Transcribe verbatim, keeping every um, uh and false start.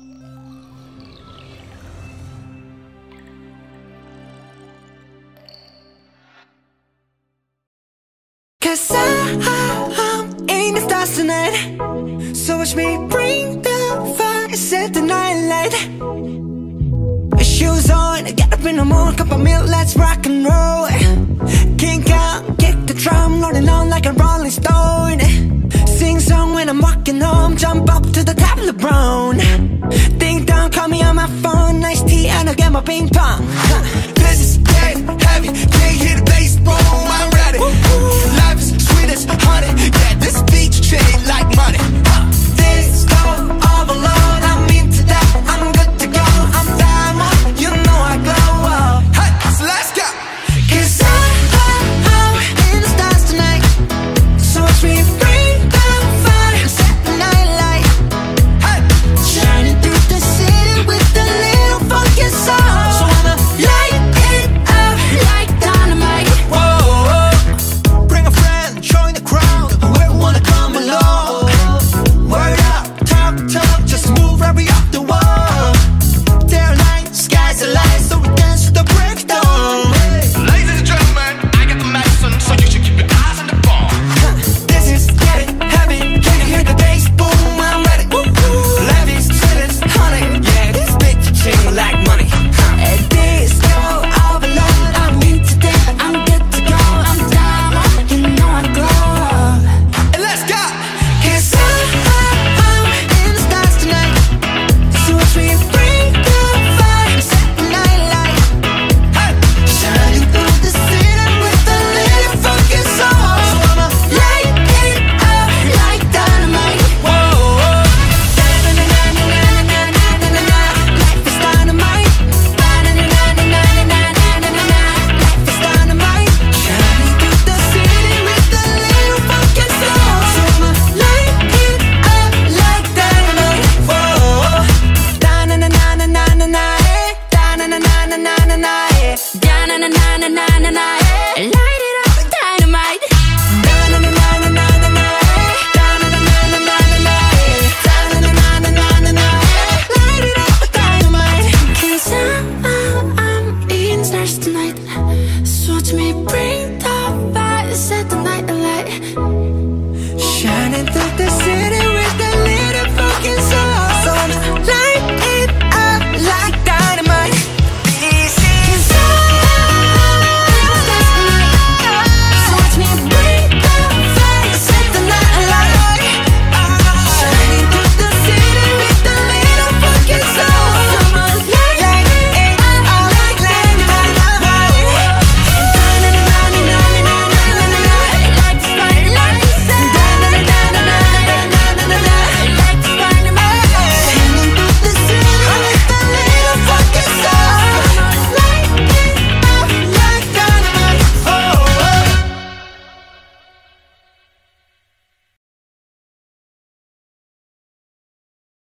Cause I, I'm in the stars tonight. So watch me bring the fire, set the night light. Shoes on, get up in the morning, cup of milk, let's rock and roll. Kink out, kick the drum, rolling on like a rolling stone. Sing song when I'm walking home, jump up to the top of the brown. Ding dong, call me on my phone, nice tea and I'll get my ping pong.